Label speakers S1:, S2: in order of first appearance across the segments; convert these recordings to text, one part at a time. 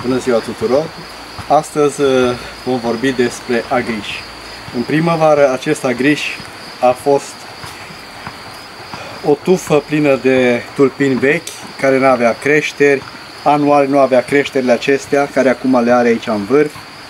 S1: Bună ziua tuturor! Astăzi vom vorbi despre agriș. În primăvară acest agriș a fost o tufă plină de tulpini vechi, care nu avea creșteri, anual nu avea creșterile acestea, care acum le are aici în vârf.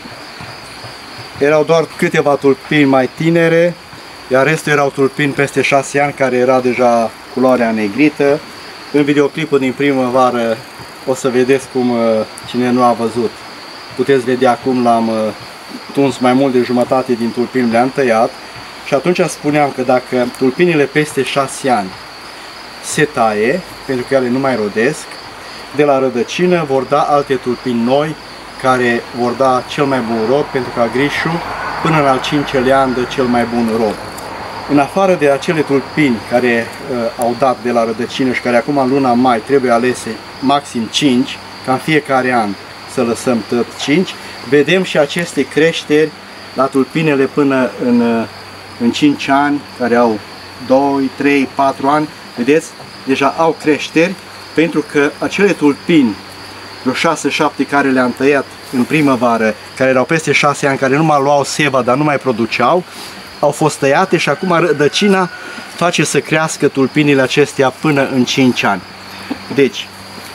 S1: Erau doar câteva tulpini mai tinere, iar restul erau tulpini peste 6 ani, care era deja culoarea negrită. În videoclipul din primăvară o să vedeți cum, cine nu a văzut, puteți vedea cum l-am tuns mai mult de jumătate din tulpini, le-am tăiat. Și atunci spuneam că dacă tulpinile peste 6 ani se taie, pentru că ele nu mai rodesc, de la rădăcină vor da alte tulpini noi, care vor da cel mai bun rod, pentru că agrișul până în al 5-lea an dă cel mai bun rod. În afară de acele tulpini care au dat de la rădăcină și care acum în luna mai trebuie alese maxim 5, ca în fiecare an să lăsăm tot 5, vedem și aceste creșteri la tulpinele până în 5 ani, care au 2, 3, 4 ani, vedeți? Deja au creșteri, pentru că acele tulpini, vreo 6-7 care le-am tăiat în primăvară, care erau peste 6 ani, care nu mai luau seva, dar nu mai produceau, au fost tăiate și acum rădăcina face să crească tulpinile acestea până în 5 ani. Deci,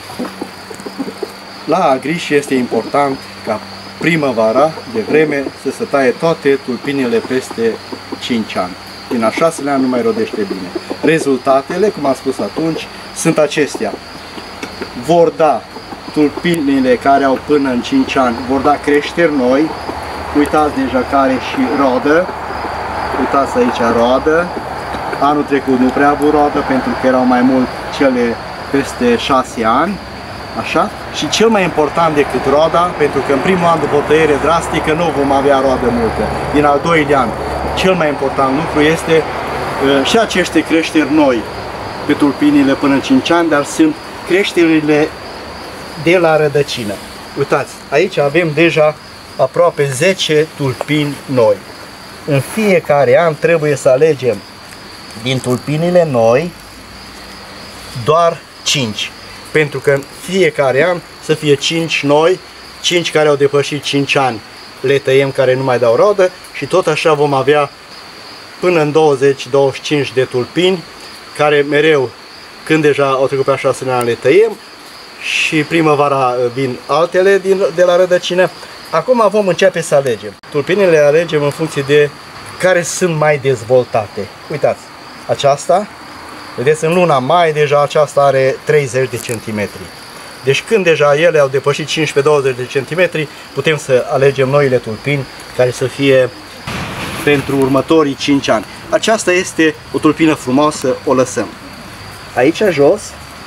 S1: la agriș este important ca primăvara, de vreme, să se taie toate tulpinile peste 5 ani. Din a 6-lea an nu mai rodește bine. Rezultatele, cum am spus atunci, sunt acestea. Vor da tulpinile care au până în 5 ani, vor da creșteri noi. Uitați deja care și rodă. Uitați aici roadă. Anul trecut nu prea avut roadă, pentru că erau mai mult cele peste 6 ani. Așa? Și cel mai important decât roada, pentru că în primul an după o tăiere drastică nu vom avea roadă multă. Din al 2-lea an, cel mai important lucru este și aceste creșteri noi pe tulpinile până în 5 ani, dar sunt creșterile de la rădăcină. Uitați, aici avem deja aproape 10 tulpini noi. În fiecare an trebuie să alegem din tulpinile noi doar 5. Pentru că în fiecare an să fie 5 noi, 5 care au depășit 5 ani le tăiem, care nu mai dau rodă, și tot așa vom avea până în 20-25 de tulpini, care mereu, când deja au trecut pe a 6-lea an, le tăiem și primăvara vin altele de la rădăcină. Acum vom începe să alegem. Tulpinile le alegem în funcție de care sunt mai dezvoltate. Uitați, aceasta, vedeți, în luna mai deja aceasta are 30 de centimetri. Deci când deja ele au depășit 15-20 de centimetri, putem să alegem noile tulpini care să fie pentru următorii 5 ani. Aceasta este o tulpină frumoasă, o lăsăm. Aici jos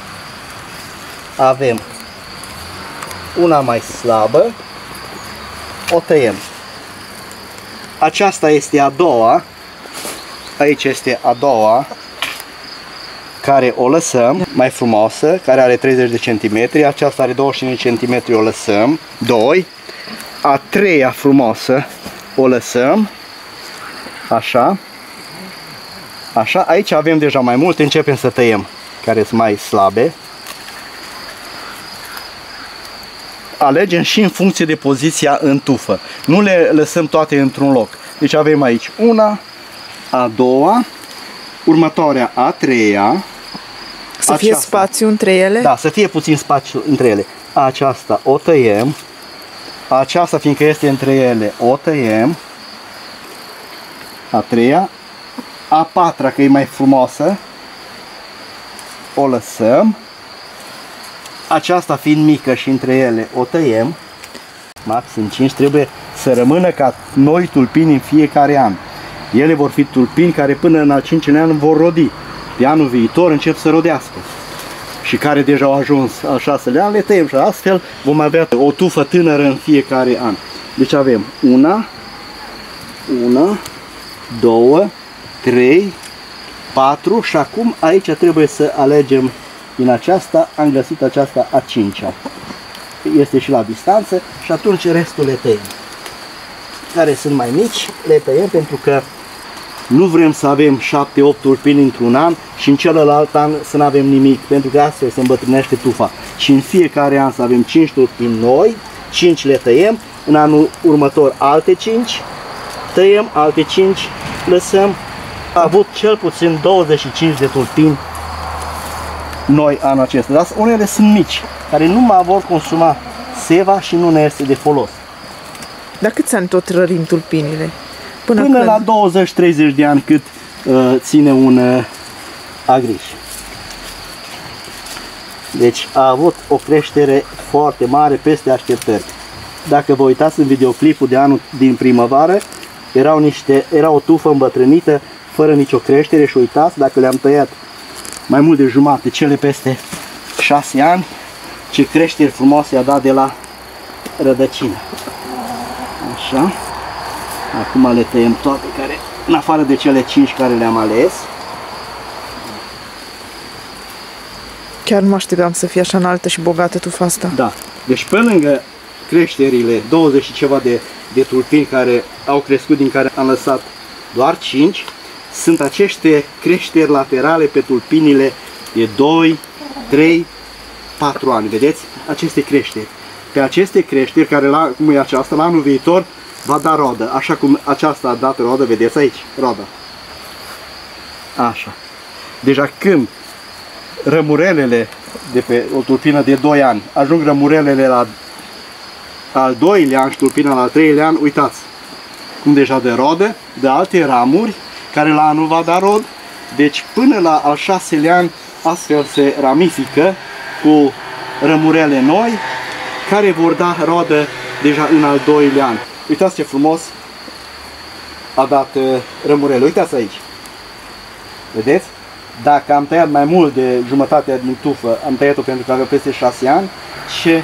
S1: avem una mai slabă, o tăiem. Aceasta este a doua, aici este a doua, care o lăsăm, mai frumoasă, care are 30 de centimetri, aceasta are 25 de centimetri, o lăsăm, 2. A treia frumoasă o lăsăm, așa, așa, aici avem deja mai multe, începem să tăiem, care sunt mai slabe. Alegem și în funcție de poziția în tufă, nu le lăsăm toate într-un loc. Deci avem aici una, a doua, următoarea a treia.
S2: Să fie spațiu între ele?
S1: Da, să fie puțin spațiu între ele. Aceasta o tăiem. Aceasta, fiindcă este între ele, o tăiem. A treia. A patra, că e mai frumoasă, o lăsăm. Aceasta fiind mică și între ele, o tăiem. Maxim 5, trebuie să rămână ca noi tulpini în fiecare an. Ele vor fi tulpini care până în al 5-lea an vor rodi. De anul viitor încep să rodească. Și care deja au ajuns al 6-lea an, le tăiem și astfel vom avea o tufă tânără în fiecare an. Deci avem una, 2, 3, 4 și acum aici trebuie să alegem din aceasta, am găsit aceasta a 5-a. Este și la distanță și atunci restul le tăiem. Care sunt mai mici, le tăiem pentru că nu vrem să avem 7-8 tulpini într-un an și în celălalt an să nu avem nimic, pentru că astfel se îmbătrânește tufa. Și în fiecare an să avem 5 tulpini noi 5 le tăiem, în anul următor alte 5, tăiem, alte 5 lăsăm. A avut cel puțin 25 de tulpini noi anul acesta, dar unele sunt mici, care nu mai vor consuma seva și nu ne este de folos.
S2: Dar câți ani tot rărim tulpinile?
S1: Până la 20-30 de ani cât ține un agriș. Deci a avut o creștere foarte mare, peste așteptări. Dacă vă uitați în videoclipul de anul din primăvară, era o tufă îmbătrânită, fără nicio creștere și uitați, dacă le-am tăiat mai mult de jumate, cele peste 6 ani, ce creșteri frumoase a dat de la rădăcină. Așa. Acum le tăiem toate, care, în afară de cele 5 care le-am ales.
S2: Chiar nu mă așteptam să fie așa înaltă și bogată tufa asta.
S1: Da. Deci pe lângă creșterile 20 și ceva de tulpini care au crescut, din care am lăsat doar 5, sunt aceste creșteri laterale pe tulpinile de 2, 3, 4 ani. Vedeți? Aceste creșteri. Pe aceste creșteri, care cum e aceasta, la anul viitor va da rodă. Așa cum aceasta a dat rodă, vedeți aici, rodă. Așa. Deja când rămurelele de pe o tulpină de 2 ani ajung rămurelele la al 2-lea an și tulpina la al 3-lea an, uitați cum deja de rodă, de alte ramuri care la anul va da rod. Deci până la al 6-lea an astfel se ramifică cu rămurele noi care vor da rodă deja în al 2-lea an. Uitați ce frumos a dat rămurele. Uitați aici. Vedeți? Dacă am tăiat mai mult de jumătatea din tufă, am tăiat-o pentru că avea peste 6 ani, ce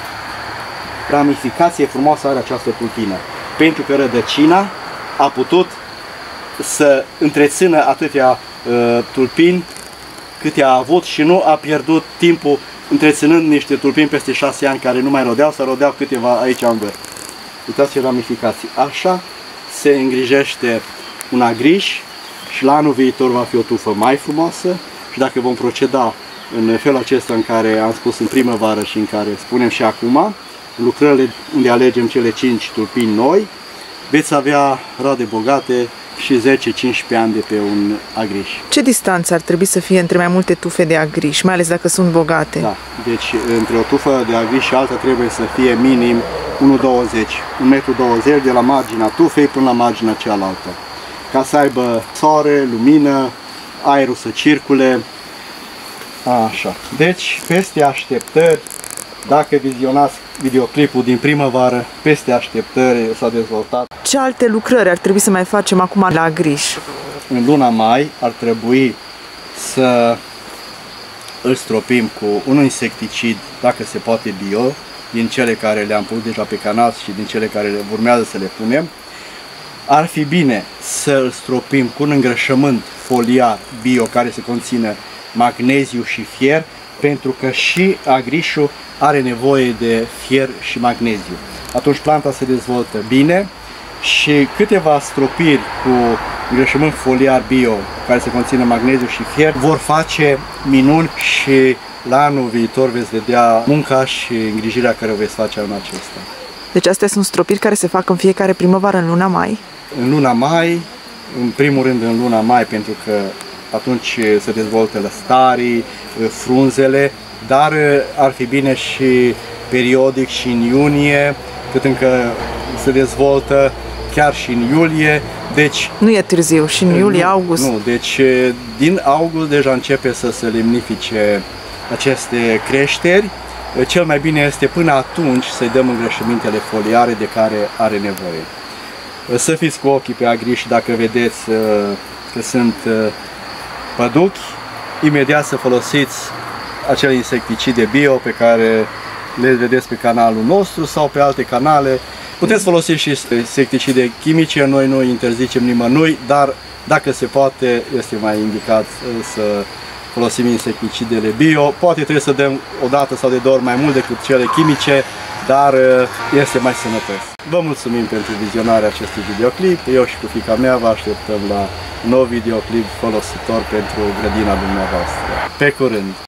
S1: ramificație frumoasă are această tulpină. Pentru că rădăcina a putut să întrețină atâtea tulpini cât a avut și nu a pierdut timpul întreținând niște tulpini peste 6 ani care nu mai rodeau, să rodeau câteva aici în vârf. Uitați ce ramificații. Așa se îngrijește un agriș și la anul viitor va fi o tufă mai frumoasă și dacă vom proceda în felul acesta în care am spus în primăvară și în care spunem și acum, lucrările unde alegem cele 5 tulpini noi, veți avea roade bogate și 10-15 ani de pe un agriș.
S2: Ce distanță ar trebui să fie între mai multe tufe de agriș, mai ales dacă sunt bogate?
S1: Da, deci între o tufă de agriș și alta trebuie să fie minim 1,20 m de la marginea tufei până la marginea cealaltă, ca să aibă soare, lumină, aerul să circule. Așa. Deci, peste așteptări, dacă vizionați videoclipul din primăvară, peste așteptări s-a dezvoltat.
S2: Ce alte lucrări ar trebui să mai facem acum la agriș?
S1: În luna mai ar trebui să îl stropim cu un insecticid, dacă se poate bio, din cele care le-am pus deja pe canal și din cele care urmează să le punem. Ar fi bine să îl stropim cu un îngrășământ foliar bio care să conțină magneziu și fier, pentru că și agrișul are nevoie de fier și magneziu. Atunci planta se dezvoltă bine și câteva stropiri cu îngrășământ foliar bio care se conțină magneziu și fier vor face minuni și la anul viitor veți vedea munca și îngrijirea care o veți face anul acesta.
S2: Deci astea sunt stropiri care se fac în fiecare primăvară, în luna mai?
S1: În luna mai, în primul rând în luna mai, pentru că atunci se dezvoltă lăstarii, frunzele, dar ar fi bine și periodic și în iunie, cât încă se dezvoltă chiar și în iulie. Deci,
S2: nu e târziu, și în iulie, august?
S1: Nu, deci din august deja începe să se lemnifice aceste creșteri. Cel mai bine este până atunci să-i dăm îngrășămintele foliare de care are nevoie. Să fiți cu ochii pe agriș, dacă vedeți că sunt păduchi, imediat să folosiți acele insecticide bio pe care le vedeți pe canalul nostru sau pe alte canale. Puteți folosi și insecticide chimice, noi nu interzicem nimănui, dar dacă se poate, este mai indicat să folosim insecticidele bio. Poate trebuie să dăm o dată sau de 2 ori mai mult decât cele chimice, dar este mai sănătos. Vă mulțumim pentru vizionarea acestui videoclip. Eu și cu fiica mea vă așteptăm la un nou videoclip folositor pentru grădina dumneavoastră. Pe curând!